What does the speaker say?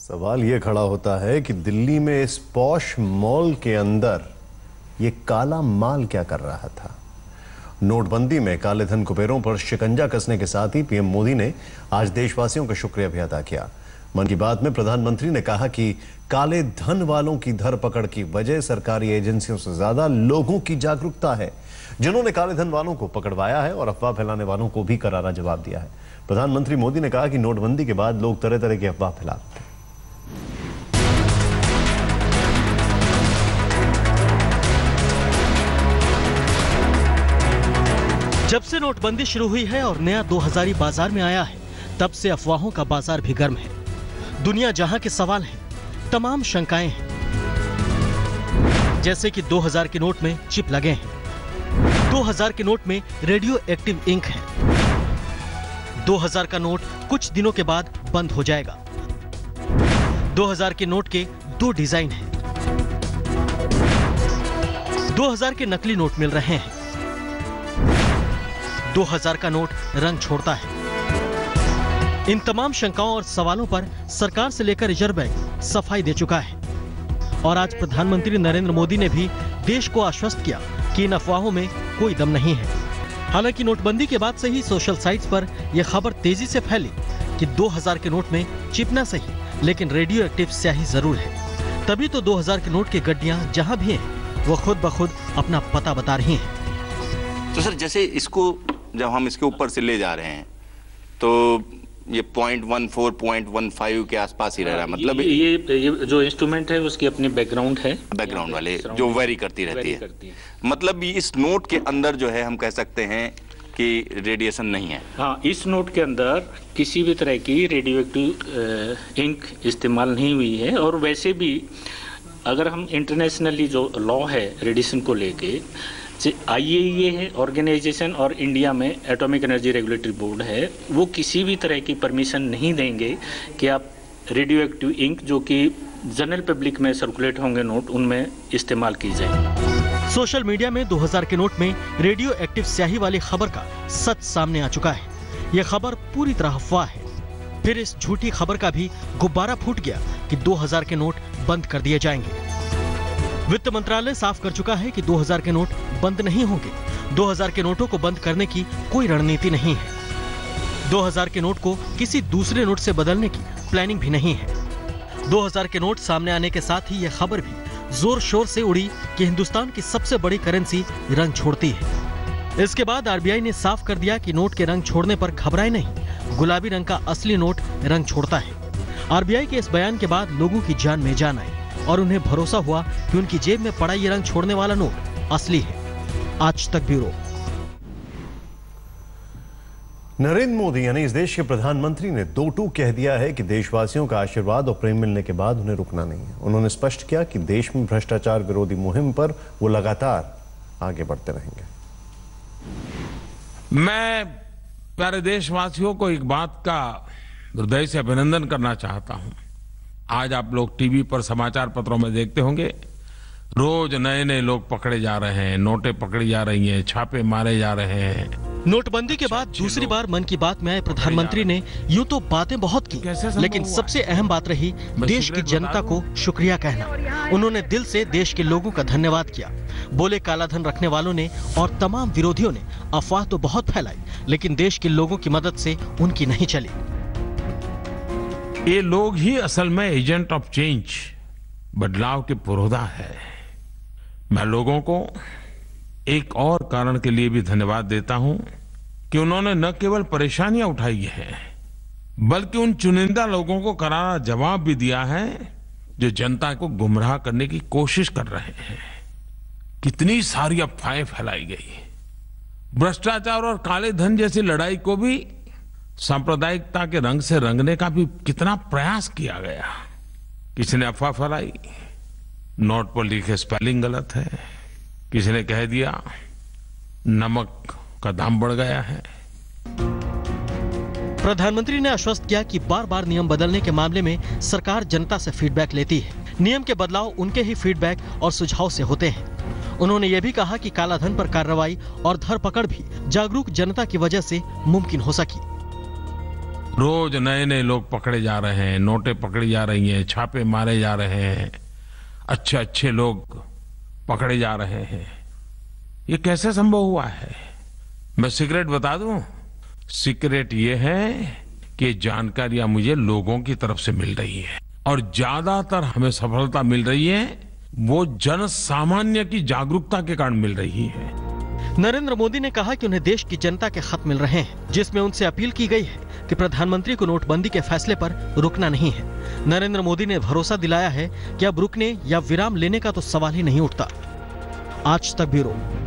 सवाल ये खड़ा होता है कि दिल्ली में इस पॉश मॉल के अंदर ये काला माल क्या कर रहा था। नोटबंदी में काले धन कुबेरों पर शिकंजा कसने के साथ ही पीएम मोदी ने आज देशवासियों का शुक्रिया भी अदा किया। मन की बात में प्रधानमंत्री ने कहा कि काले धन वालों की धरपकड़ की वजह सरकारी एजेंसियों से ज्यादा लोगों की जागरूकता है, जिन्होंने काले धन वालों को पकड़वाया है और अफवाह फैलाने वालों को भी करारा जवाब दिया है। प्रधानमंत्री मोदी ने कहा कि नोटबंदी के बाद लोग तरह तरह की अफवाह फैलाते हैं। जब से नोटबंदी शुरू हुई है और नया 2000 बाजार में आया है, तब से अफवाहों का बाजार भी गर्म है। दुनिया जहां के सवाल हैं, तमाम शंकाएं हैं। जैसे कि 2000 के नोट में चिप लगे हैं, 2000 के नोट में रेडियो एक्टिव इंक है, 2000 का नोट कुछ दिनों के बाद बंद हो जाएगा, 2000 के नोट के 2 डिजाइन हैं, 2000 के नकली नोट मिल रहे हैं, 2000 का नोट रंग छोड़ता है। इन तमाम शंकाओं और सवालों पर सरकार से लेकर रिजर्व बैंक सफाई दे चुका है और आज प्रधानमंत्री नरेंद्र मोदी ने भी देश को आश्वस्त किया कि इन अफवाहों में कोई दम नहीं है। हालांकि नोटबंदी के बाद से ही सोशल साइट्स पर यह खबर तेजी से फैली कि 2000 के नोट में चिप न सही, लेकिन रेडियो एक्टिव स्याही जरूर है। तभी तो 2000 के नोट की गड्डियां जहां भी हैं, वो खुद ब खुद अपना पता बता रही हैं। तो सर, जैसे इसको जब हम इसके ऊपर से ले जा रहे हैं तो ये 0.14, 0.15 के आसपास ही रह रहा है। मतलब ये जो इंस्ट्रूमेंट है उसकी अपनी बैकग्राउंड है, बैकग्राउंड वाले जो वेरी करती रहती है। मतलब इस नोट के अंदर जो है हम कह सकते हैं कि रेडिएशन नहीं है। हाँ, इस नोट के अंदर किसी भी तरह की रेडियो एक्टिव इंक इस्तेमाल नहीं हुई है। और वैसे भी अगर हम इंटरनेशनली जो लॉ है रेडिएशन को लेके, IAEA है ऑर्गेनाइजेशन और इंडिया में एटॉमिक एनर्जी रेगुलेटरी बोर्ड है, वो किसी भी तरह की परमिशन नहीं देंगे कि आप रेडियो एक्टिव इंक जो कि जनरल पब्लिक में सर्कुलेट होंगे नोट, उनमें इस्तेमाल की जाए। सोशल मीडिया में 2000 के नोट में रेडियो एक्टिव स्याही वाली खबर का सच सामने आ चुका है। यह खबर पूरी तरह अफवाह है। फिर इस झूठी खबर का भी गुब्बारा फूट गया कि 2000 के नोट बंद कर दिए जाएंगे। वित्त मंत्रालय साफ कर चुका है कि 2000 के नोट बंद नहीं होंगे। 2000 के नोटों को बंद करने की कोई रणनीति नहीं है। 2000 के नोट को किसी दूसरे नोट से बदलने की प्लानिंग भी नहीं है। 2000 के नोट सामने आने के साथ ही यह खबर भी जोर शोर से उड़ी कि हिंदुस्तान की सबसे बड़ी करेंसी रंग छोड़ती है। इसके बाद RBI ने साफ कर दिया कि नोट के रंग छोड़ने पर घबराए नहीं, गुलाबी रंग का असली नोट रंग छोड़ता है। RBI के इस बयान के बाद लोगों की जान में जान आई और उन्हें भरोसा हुआ कि उनकी जेब में पड़ा ये रंग छोड़ने वाला नोट असली है। आज तक ब्यूरो। नरेंद्र मोदी यानी इस देश के प्रधानमंत्री ने 2 टूक कह दिया है कि देशवासियों का आशीर्वाद और प्रेम मिलने के बाद उन्हें रुकना नहीं है। उन्होंने स्पष्ट किया कि देश में भ्रष्टाचार विरोधी मुहिम पर वो लगातार आगे बढ़ते रहेंगे। मैं प्यारे देशवासियों को एक बात का हृदय से अभिनंदन करना चाहता हूं। आज आप लोग टीवी पर समाचार पत्रों में देखते होंगे, रोज नए नए लोग पकड़े जा रहे हैं, नोटें पकड़ी जा रही हैं, छापे मारे जा रहे हैं। नोटबंदी के बाद दूसरी बार मन की बात में आए प्रधानमंत्री ने यूं तो बातें बहुत की, लेकिन सबसे अहम बात रही देश की जनता को शुक्रिया कहना। उन्होंने दिल से देश के लोगों का धन्यवाद किया। बोले कालाधन रखने वालों ने और तमाम विरोधियों ने अफवाह तो बहुत फैलाई, लेकिन देश के लोगों की मदद से उनकी नहीं चली। ये लोग ही असल में एजेंट ऑफ चेंज, बदलाव के पुरोधा है। मैं लोगों को एक और कारण के लिए भी धन्यवाद देता हूं कि उन्होंने न केवल परेशानियां उठाई हैं, बल्कि उन चुनिंदा लोगों को करारा जवाब भी दिया है जो जनता को गुमराह करने की कोशिश कर रहे हैं। कितनी सारी अफवाहें फैलाई गई। भ्रष्टाचार और काले धन जैसी लड़ाई को भी सांप्रदायिकता के रंग से रंगने का भी कितना प्रयास किया गया। किसी ने अफवाह फैलाई, नोट पर लिखे स्पेलिंग गलत है। किसी ने कह दिया नमक का दाम बढ़ गया है। प्रधानमंत्री ने आश्वस्त किया कि बार बार नियम बदलने के मामले में सरकार जनता से फीडबैक लेती है। नियम के बदलाव उनके ही फीडबैक और सुझाव से होते हैं। उन्होंने ये भी कहा कि कालाधन पर कार्रवाई और धरपकड़ भी जागरूक जनता की वजह से मुमकिन हो सकी। रोज नए नए लोग पकड़े जा रहे हैं, नोटें पकड़ी जा रही हैं, छापे मारे जा रहे हैं, अच्छे अच्छे लोग पकड़े जा रहे हैं। ये कैसे संभव हुआ है? मैं सीक्रेट बता दूं? सीक्रेट ये है कि जानकारियां मुझे लोगों की तरफ से मिल रही है और ज्यादातर हमें सफलता मिल रही है वो जन सामान्य की जागरूकता के कारण मिल रही है। नरेंद्र मोदी ने कहा कि उन्हें देश की जनता के खत मिल रहे हैं जिसमें उनसे अपील की गई है कि प्रधानमंत्री को नोटबंदी के फैसले पर रुकना नहीं है। नरेंद्र मोदी ने भरोसा दिलाया है कि अब रुकने या विराम लेने का तो सवाल ही नहीं उठता। आज तक ब्यूरो।